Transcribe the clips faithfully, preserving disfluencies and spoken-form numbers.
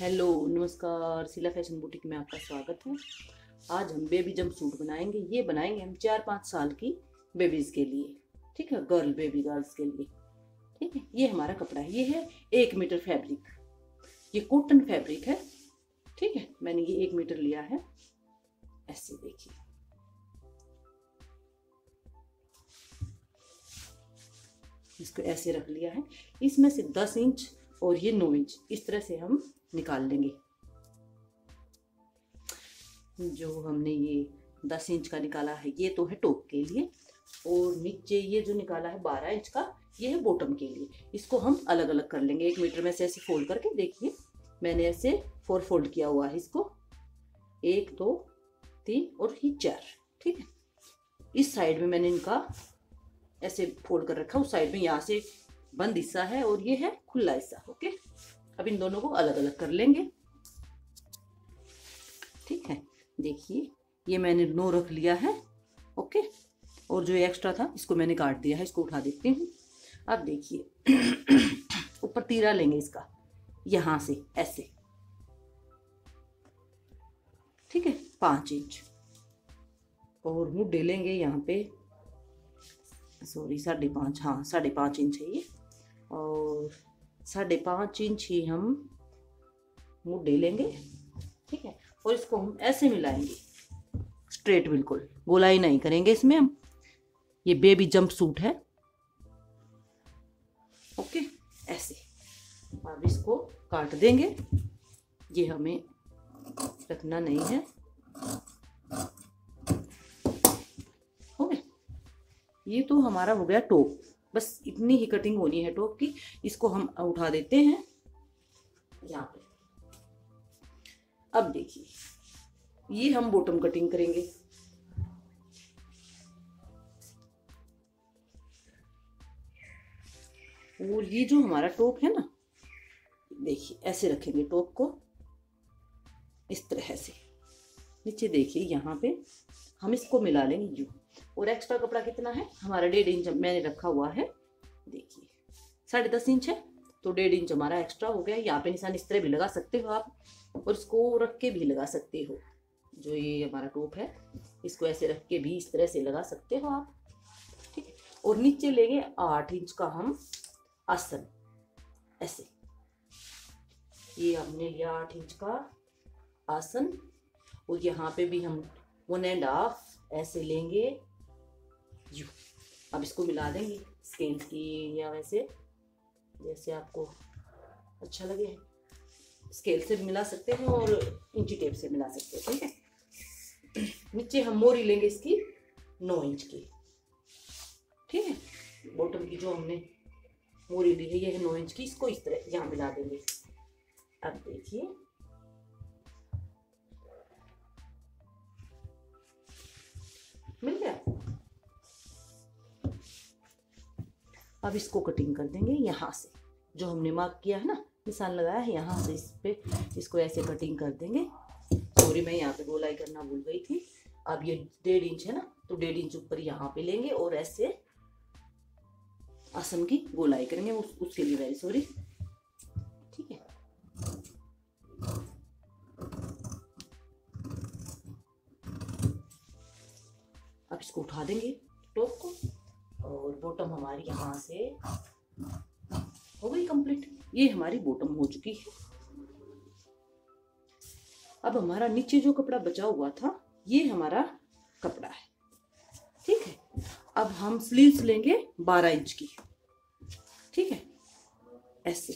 Hello नमस्कार, सिला fashion boutique में आपका स्वागत है। आज हम बेबी जंप सूट बनाएंगे। ये बनाएंगे हम चार पाँच साल की बेबीज के लिए, ठीक है, गर्ल बेबी गर्ल्स के लिए। ठीक है, ये हमारा कपड़ा है, ये है एक मीटर फैब्रिक, ये कॉटन फैब्रिक है। ठीक है, मैंने ये एक मीटर लिया है। ऐसे देखिए, इसको ऐसे रख लिया है। इसमें से दस इंच और ये नौ इंच इस तरह से हम निकाल लेंगे। जो हमने ये दस इंच का निकाला है ये तो है टॉप के लिए, और नीचे ये जो निकाला है बारह इंच का ये है बॉटम के लिए। इसको हम अलग अलग कर लेंगे। एक मीटर में से ऐसे फोल्ड करके देखिए, मैंने ऐसे फोर फोल्ड किया हुआ है इसको, एक दो तीन और ये चार। ठीक है, इस साइड में मैंने इनका ऐसे फोल्ड कर रखा, उस साइड में यहाँ से बंद हिस्सा है और ये है खुला हिस्सा। ओके, अब इन दोनों को अलग अलग कर लेंगे। ठीक है, देखिए ये मैंने नौ रख लिया है। ओके, और जो एक्स्ट्रा था इसको मैंने काट दिया है, इसको उठा देती हूँ। अब देखिए ऊपर तीरा लेंगे इसका यहां से ऐसे, ठीक है, पांच इंच, और मुड्ढे लेंगे यहाँ पे, सॉरी साढ़े पाँच, हाँ साढ़े पाँच इंच है ये, और साढ़े पाँच इंच ही हम मुड्ढे लेंगे। ठीक है, और इसको हम ऐसे मिलाएंगे स्ट्रेट, बिल्कुल गोलाई नहीं करेंगे इसमें हम। ये बेबी जंप सूट है। ओके, ऐसे अब इसको काट देंगे, ये हमें रखना नहीं है। हो गया, ये तो हमारा हो गया टॉप। बस इतनी ही कटिंग होनी है टॉप की। इसको हम उठा देते हैं यहाँ पे। अब देखिए ये हम बॉटम कटिंग करेंगे। और ये जो हमारा टॉप है ना, देखिए ऐसे रखेंगे टॉप को इस तरह से। नीचे देखिए यहाँ पे हम इसको मिला लेंगे यूं। और एक्स्ट्रा कपड़ा कितना है हमारा, डेढ़ इंच मैंने रखा हुआ है। देखिए साढ़े दस इंच है तो डेढ़ इंच हमारा एक्स्ट्रा हो गया। यहाँ पे निशान इस तरह भी लगा सकते हो आप, और इसको रख के भी लगा सकते हो। जो ये हमारा टॉप है इसको ऐसे रख के भी इस तरह से लगा सकते हो आप। ठीक है, और नीचे लेंगे आठ इंच का हम आसन, ऐसे। ये हमने लिया आठ इंच का आसन, और यहाँ पे भी हम वन एंड हाफ ऐसे लेंगे यू। अब इसको मिला देंगे स्केल की, या वैसे जैसे आपको अच्छा लगे, स्केल से भी मिला सकते हैं और इंची टेप से मिला सकते हैं। ठीक है, नीचे हम मोरी लेंगे इसकी नौ इंच की। ठीक है, बॉटम की जो हमने मोरी ली है ये है नौ इंच की, इसको इस तरह यहाँ मिला देंगे। अब देखिए मिल गया। अब इसको कटिंग कर देंगे यहाँ से, जो हमने मार्क किया है ना, निशान लगाया है यहाँ से, इस पे इसको ऐसे कटिंग कर देंगे। सॉरी मैं यहाँ पे गोलाई करना भूल गई थी। अब ये डेढ़ इंच है ना, तो डेढ़ इंच ऊपर यहाँ पे लेंगे और ऐसे आसन की गोलाई करेंगे। उस, उसके लिए वेरी सॉरी। ठीक है, अब इसको उठा देंगे टॉप को, और बॉटम हमारी यहाँ से हो गई कंप्लीट। ये हमारी बॉटम हो चुकी है। अब हमारा नीचे जो कपड़ा बचा हुआ था ये हमारा कपड़ा है। ठीक है, अब हम स्लीव्स लेंगे बारह इंच की। ठीक है, ऐसे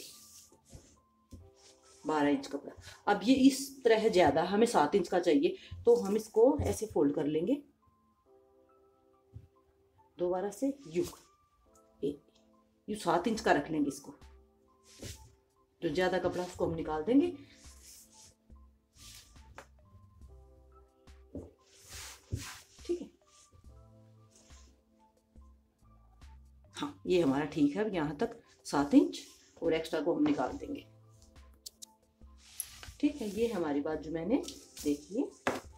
बारह इंच कपड़ा। अब ये इस तरह ज्यादा, हमें सात इंच का चाहिए तो हम इसको ऐसे फोल्ड कर लेंगे दोबारा से यू, यू सात इंच का रख लेंगे इसको। जो ज्यादा कपड़ा उसको हम निकाल देंगे। ठीक है, हाँ ये हमारा ठीक है। अब यहाँ तक सात इंच और एक्स्ट्रा को हम निकाल देंगे। ठीक है, ये हमारी बात जो मैंने देखिए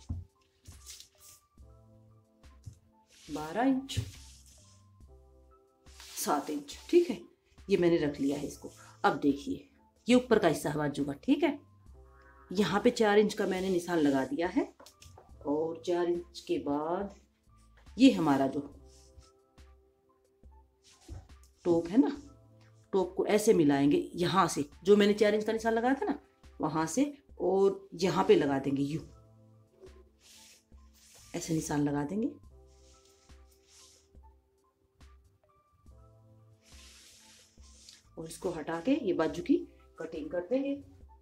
बारह इंच सात इंच। ठीक है, ये मैंने रख लिया है इसको। अब देखिए ये ऊपर का हिस्सा बाजू का। ठीक है, यहाँ पे चार इंच का मैंने निशान लगा दिया है। और चार इंच के बाद ये हमारा जो टोप है ना, टोप को ऐसे मिलाएंगे यहाँ से, जो मैंने चार इंच का निशान लगाया था ना वहां से, और यहाँ पे लगा देंगे यूं, ऐसे निशान लगा देंगे। और इसको हटा के ये बाजू की कटिंग कर देंगे।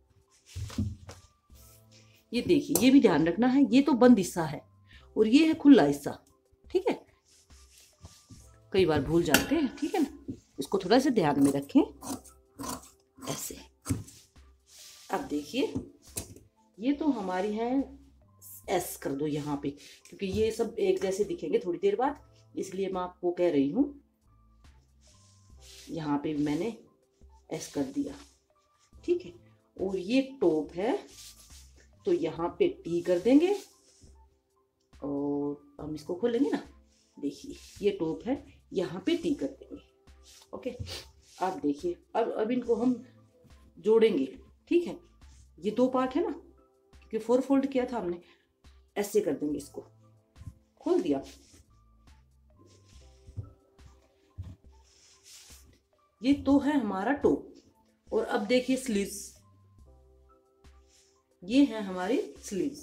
ये देखिए, ये भी ध्यान रखना है, ये तो बंद हिस्सा है और ये है खुला हिस्सा, ठीक है। कई बार भूल जाते हैं, ठीक है ना, इसको थोड़ा सा ध्यान में रखें ऐसे। अब देखिए, ये तो हमारी है, एस कर दो यहाँ पे, क्योंकि ये सब एक जैसे दिखेंगे थोड़ी देर बाद, इसलिए मैं आपको कह रही हूँ। यहाँ पे मैंने एस कर दिया, ठीक है। और ये टॉप है तो यहाँ पे टी कर देंगे और हम इसको खोलेंगे ना, देखिए ये टॉप है, यहाँ पे टी कर देंगे। ओके, आप देखिए, अब अब इनको हम जोड़ेंगे, ठीक है। ये दो पार्ट है ना, क्योंकि फोर फोल्ड किया था हमने, ऐसे कर देंगे, इसको खोल दिया। ये तो है हमारा टॉप। और अब देखिए स्लीव्स, ये है हमारी स्लीव्स।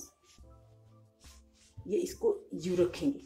ये इसको यू रखेंगे,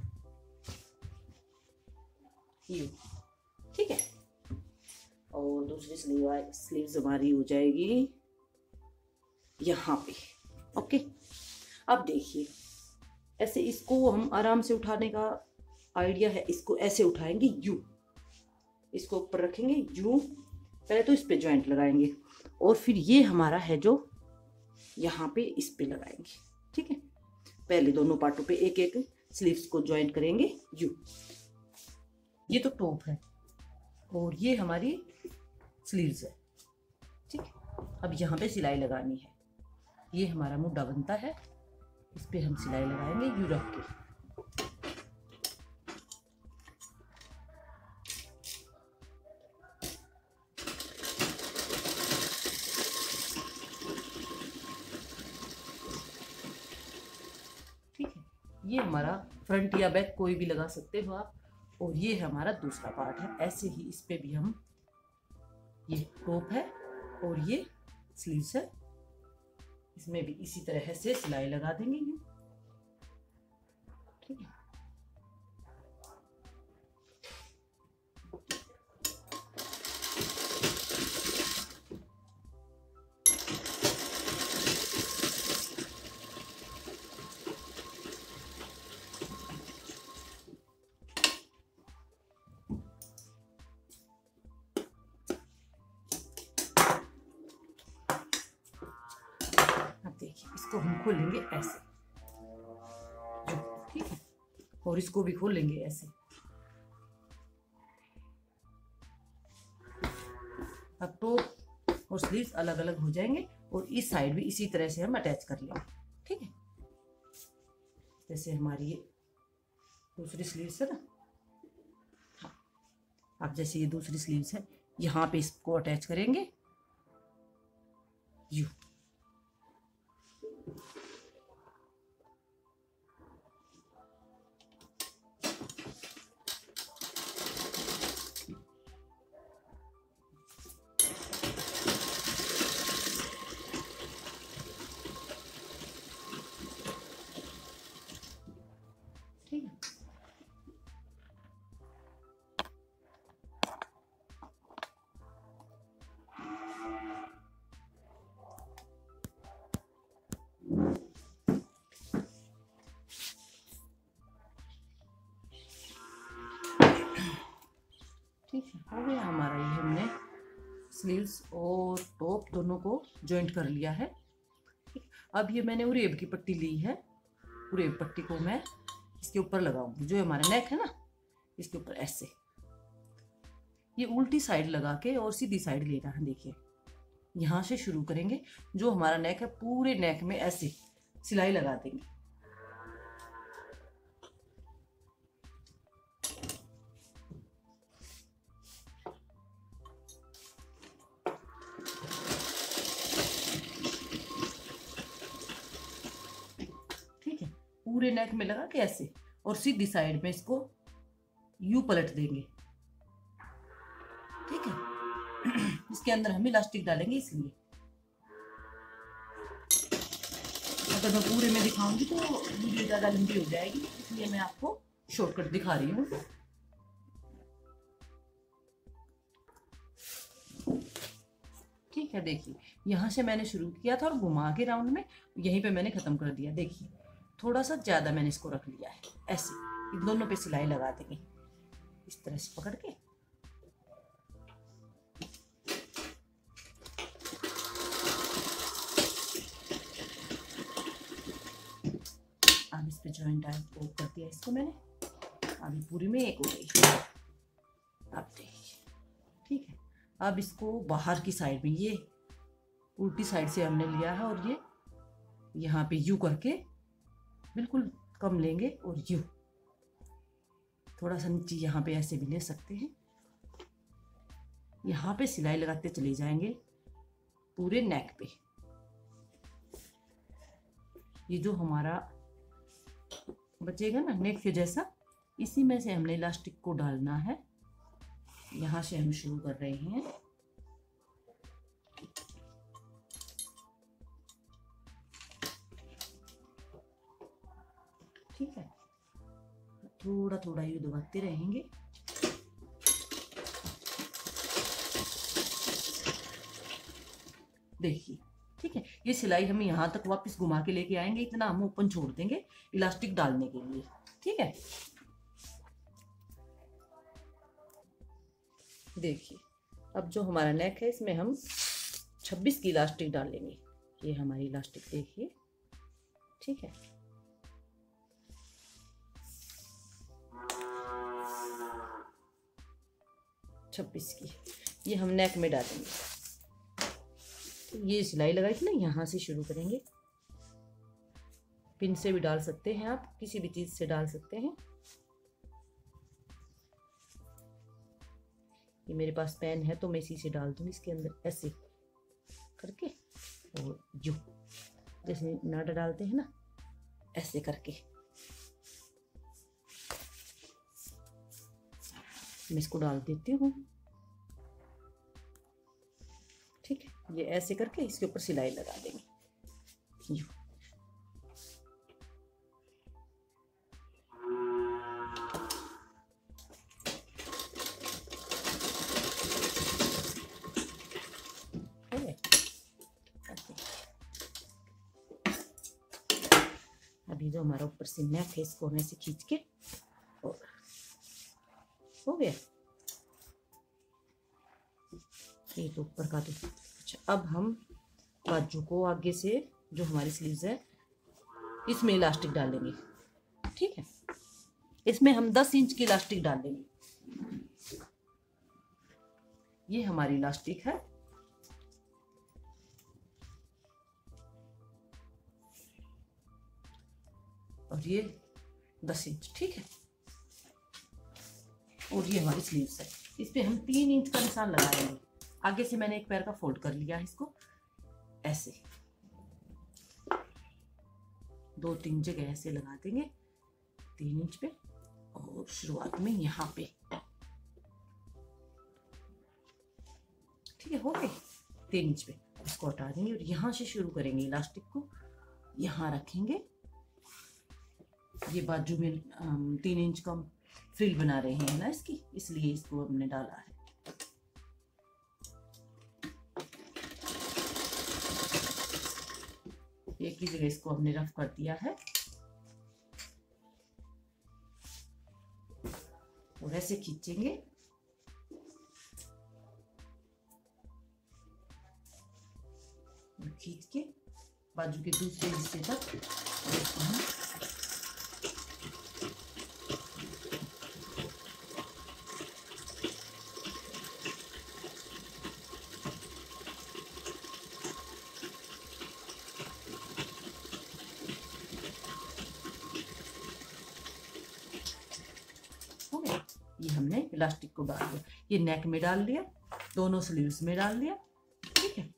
यू, ठीक है। और दूसरी स्लीव स्लीव्स हमारी हो जाएगी यहाँ पे। ओके, अब देखिए ऐसे इसको हम आराम से उठाने का आइडिया है, इसको ऐसे उठाएंगे यू, इसको ऊपर रखेंगे यू, पहले तो इस पे जॉइंट लगाएंगे और फिर ये हमारा है जो यहाँ पे इस पे लगाएंगे, ठीक है। पहले दोनों पार्टों पे एक एक स्लीव्स को जॉइंट करेंगे यू। ये तो टॉप है और ये हमारी स्लीव्स है, ठीक है। अब यहाँ पे सिलाई लगानी है, ये हमारा मुड्ढा बनता है, इस पे हम सिलाई लगाएंगे यू रख के। ठीक है, ये हमारा फ्रंट या बैक कोई भी लगा सकते हो आप। और ये हमारा दूसरा पार्ट है, ऐसे ही इस पे भी हम, ये टॉप है और ये स्लीव्स है, इसमें भी इसी तरह से सिलाई लगा देंगे ये, ठीक है। देखिए इसको हम खोलेंगे ऐसे, ठीक है, और इसको भी खोलेंगे ऐसे। अब टॉप और स्लीव्स अलग अलग हो जाएंगे और इस साइड भी इसी तरह से हम अटैच कर लेंगे, ठीक है। जैसे हमारी ये दूसरी स्लीव्स है ना, हाँ, अब जैसे ये दूसरी स्लीव्स है, यहाँ पे इसको अटैच करेंगे यू। ठीक है, ठीक है, हो गया हमारा। ये हमने स्लीव्स और टॉप दोनों को जॉइंट कर लिया है। अब ये मैंने उरेब की पट्टी ली है, उरेब पट्टी को मैं इसके ऊपर लगाऊंगी, जो हमारा नेक है ना, इसके ऊपर ऐसे ये उल्टी साइड लगा के और सीधी साइड लेना है। देखिए यहाँ से शुरू करेंगे, जो हमारा नेक है पूरे नेक में ऐसे सिलाई लगा देंगे। पूरे नेक में लगा के ऐसे, और सीधी साइड में इसको यू पलट देंगे। ठीक है, इसके अंदर हम इलास्टिक डालेंगे, इसलिए अगर मैं पूरे में दिखाऊंगी तो वीडियो ज़्यादा लंबी हो जाएगी, इसलिए मैं आपको शॉर्टकट दिखा रही हूँ। ठीक है, देखिए यहाँ से मैंने शुरू किया था और घुमा के राउंड में यहीं पे मैंने ख़त्म कर दिया। देखिए थोड़ा सा ज़्यादा मैंने इसको रख लिया है, ऐसे इन दोनों पे सिलाई लगा देंगे इस तरह से पकड़ के। अब इस पे जॉइंट वो कर दिया इसको मैंने, अभी पूरी में एक हो गई। अब देखिए, ठीक है, अब इसको बाहर की साइड में, ये उल्टी साइड से हमने लिया है, और ये यहाँ पे यू करके बिल्कुल कम लेंगे, और यू थोड़ा सा नीचे यहाँ पे ऐसे भी ले सकते हैं। यहाँ पे सिलाई लगाते चले जाएंगे पूरे नेक पे। ये जो हमारा बचेगा ना नेक के जैसा, इसी में से हमने इलास्टिक को डालना है। यहाँ से हम शुरू कर रहे हैं, ठीक है, थोड़ा थोड़ा ये दबाते रहेंगे। देखिए, ठीक है, ये सिलाई हम यहाँ तक वापस घुमा के लेके आएंगे, इतना हम ओपन छोड़ देंगे इलास्टिक डालने के लिए। ठीक है, देखिए अब जो हमारा नेक है इसमें हम छब्बीस की इलास्टिक डालेंगे। ये हमारी इलास्टिक देखिए, ठीक है, छब्बीस की ये हम नेक में डालेंगे। ये सिलाई लगाई थी ना, यहाँ से शुरू करेंगे। पिन से भी डाल सकते हैं आप, किसी भी चीज से डाल सकते हैं। ये मेरे पास पेन है तो मैं इसी से डाल दूंगी इसके अंदर, ऐसे करके, और यू जैसे नाडा डालते हैं ना, ऐसे करके मैं इसको डाल देती हूँ। ठीक है, ये ऐसे करके इसके ऊपर सिलाई लगा देंगे। यू अभी जो हमारा ऊपर से नेक है इसको हम ऐसे खींच के, और हो गया ये तो ऊपर का। तो अच्छा, अब हम बाजू को आगे से जो हमारी स्लीव्स है इसमें इलास्टिक डालेंगे। ठीक है, इसमें हम दस इंच की इलास्टिक डालेंगे। ये हमारी इलास्टिक है, और ये दस इंच। ठीक है, और ये हमारी स्लीव्स है, इस पे हम तीन इंच का निशान लगाएंगे। आगे से मैंने एक पैर का फोल्ड कर लिया है, इसको ऐसे दो तीन जगह ऐसे लगा देंगे तीन इंच पे, और शुरुआत में यहाँ पे। ठीक है, हो गए तीन इंच पे, इसको हटा देंगे और यहाँ से शुरू करेंगे। इलास्टिक को यहाँ रखेंगे, ये बाजू में तीन इंच का फ्रिल बना रहे हैं ना इसकी, इसलिए इसको हमने डाला है। एक ही जगह इसको हमने रफ कर दिया है, और ऐसे खींचेंगे। खींच के बाजू के दूसरे हिस्से तक इसको हम ये हमने इलास्टिक को डाल दिया, ये नेक में डाल दिया, दोनों स्लीव्स में डाल दिया। ठीक है,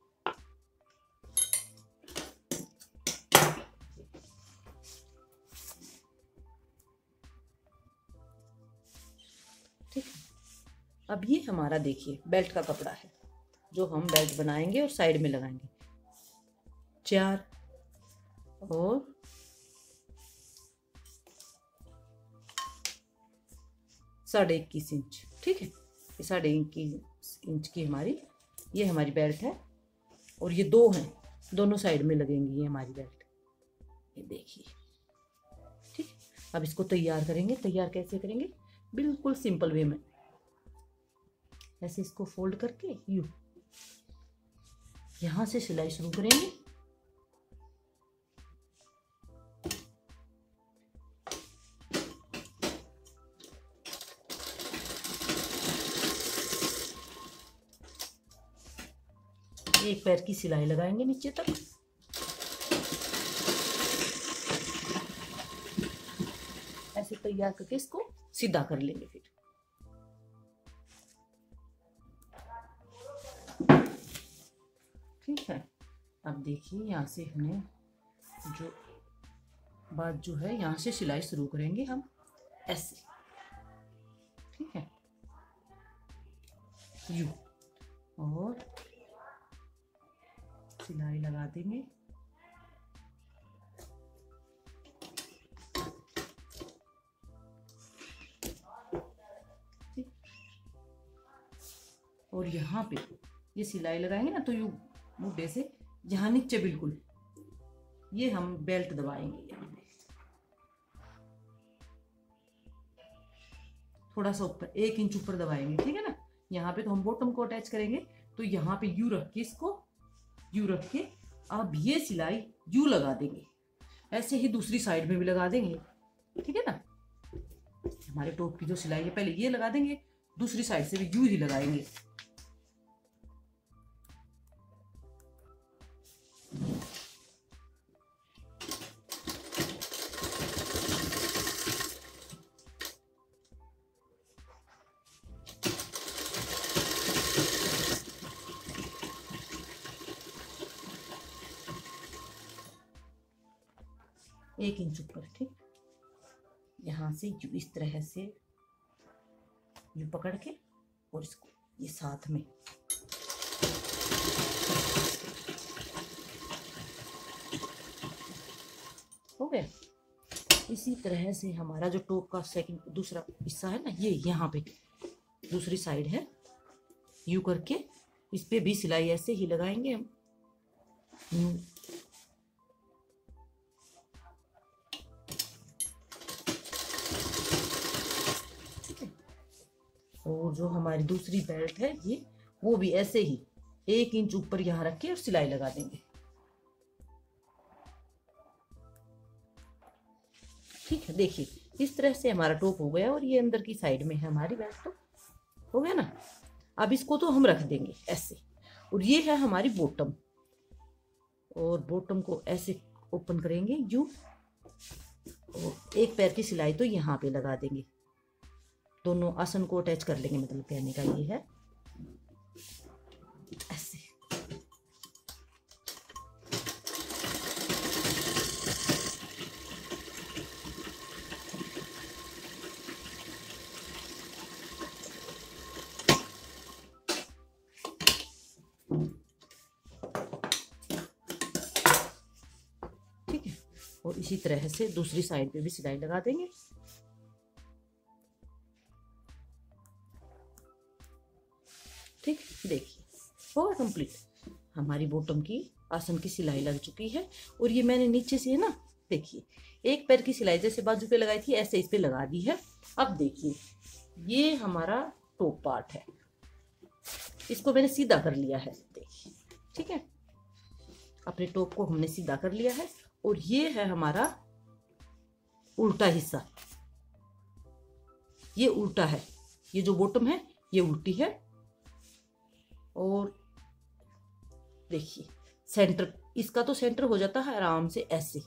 अब ये हमारा देखिए बेल्ट का कपड़ा है जो हम बेल्ट बनाएंगे और साइड में लगाएंगे। चार और साढ़े इक्कीस इंच, ठीक है। ये साढ़े इक्कीस इंच की हमारी ये हमारी बेल्ट है और ये दो हैं, दोनों साइड में लगेंगी ये हमारी बेल्ट, ये देखिए, ठीक। अब इसको तैयार करेंगे। तैयार कैसे करेंगे? बिल्कुल सिंपल वे में, ऐसे इसको फोल्ड करके यूं यहाँ से सिलाई शुरू करेंगे। एक पैर की सिलाई लगाएंगे नीचे तक, ऐसे तैयार करके इसको सीधा कर लेंगे। फिर ठीक है। अब देखिए यहाँ से हमने जो बात जो है यहाँ से सिलाई शुरू करेंगे हम ऐसे, ठीक है, यू, और सिलाई लगा देंगे। और यहाँ पे ये सिलाई लगाएंगे ना तो यू मुड्ढे से यहाँ नीचे बिल्कुल ये हम बेल्ट दबाएंगे, यहाँ पे थोड़ा सा ऊपर एक इंच ऊपर दबाएंगे, ठीक है ना। यहाँ पे तो हम बॉटम को अटैच करेंगे, तो यहाँ पे यू रख के इसको यू रख के अब ये सिलाई यू लगा देंगे। ऐसे ही दूसरी साइड में भी लगा देंगे, ठीक है ना। हमारे टॉप की जो सिलाई है पहले ये लगा देंगे, दूसरी साइड से भी यू ही लगाएंगे। एक इंच ऊपर, ठीक। यहाँ से यू इस तरह से यू पकड़ के और इसको ये साथ में हो गया। इसी तरह से हमारा जो टॉप का सेकंड दूसरा हिस्सा है ना, ये यहाँ पे दूसरी साइड है, यू करके इस पे भी सिलाई ऐसे ही लगाएंगे हम। और जो हमारी दूसरी बेल्ट है ये वो भी ऐसे ही एक इंच ऊपर यहाँ रख के और सिलाई लगा देंगे, ठीक है। देखिए इस तरह से हमारा टॉप हो गया और ये अंदर की साइड में है हमारी बेल्ट, तो हो गया ना। अब इसको तो हम रख देंगे ऐसे, और ये है हमारी बॉटम, और बॉटम को ऐसे ओपन करेंगे यू, और एक पैर की सिलाई तो यहाँ पे लगा देंगे, दोनों आसन को अटैच कर लेंगे, मतलब कहने का ये है ऐसे। ठीक है, और इसी तरह से दूसरी साइड पे भी सिलाई लगा देंगे। ठीक, देखिए होगा कंप्लीट। हमारी बॉटम की आसन की सिलाई लग चुकी है, और ये मैंने नीचे से ना देखिए एक पैर की सिलाई जैसे बाजू पे लगाई थी ऐसे इस पे लगा दी है। अब देखिए ये हमारा टॉप पार्ट है, इसको मैंने सीधा कर लिया है, देखिए, ठीक है। अपने टॉप को हमने सीधा कर लिया है, और ये है हमारा उल्टा हिस्सा, ये उल्टा है, ये जो बॉटम है ये उल्टी है। और देखिए सेंटर, इसका तो सेंटर हो जाता है आराम से ऐसे,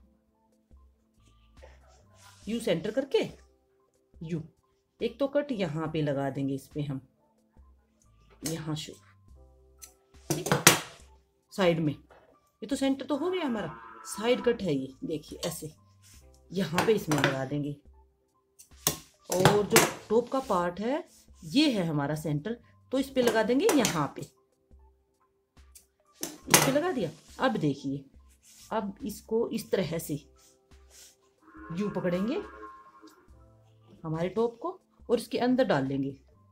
यू सेंटर करके यू एक तो कट यहाँ पे लगा देंगे, इस पे हम यहाँ शो, ठीक है, साइड में। ये तो सेंटर तो हो गया हमारा, साइड कट है ये, देखिए ऐसे यहाँ पे इसमें लगा देंगे। और जो टॉप का पार्ट है ये है हमारा सेंटर, तो इस पे लगा देंगे यहाँ पे, इस पे लगा दिया। अब देखिए, अब इसको इस तरह से यूं पकड़ेंगे हमारे टॉप को और इसके अंदर डाल लेंगे।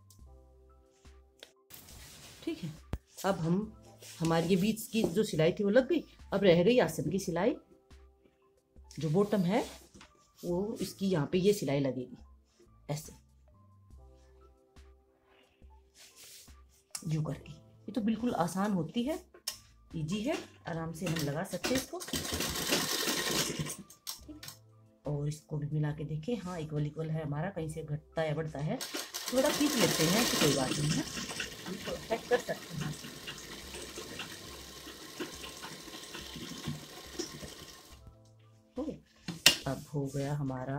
ठीक है, अब हम हमारी ये बीच की जो सिलाई थी वो लग गई। अब रह गई आसन की सिलाई। जो बॉटम है वो इसकी यहाँ पे ये सिलाई लगेगी ऐसे यूं करके। ये तो बिल्कुल आसान होती है, इजी है, आराम से हम लगा सकते हैं इसको। और इसको भी मिला के देखें, हाँ इक्वल इक्वल है हमारा, कहीं से घटता या बढ़ता है थोड़ा खींच लेते हैं तो कोई बात नहीं है, हम परफेक्ट कर सकते हैं। तो अब हो गया हमारा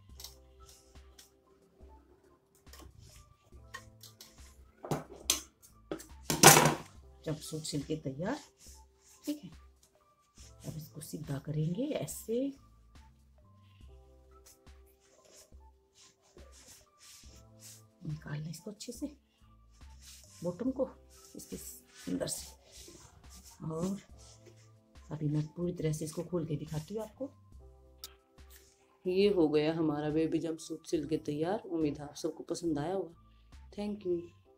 जंपसूट सिल के तैयार। ठीक है, अब इसको सीधा करेंगे ऐसे, निकालना इसको अच्छे से बॉटम को इसके अंदर से। और अभी मैं पूरी तरह से इसको खोल के दिखाती हूँ आपको। ये हो गया हमारा बेबी जंपसूट सिल के तैयार। उम्मीद है आप सबको पसंद आया होगा। Thank you.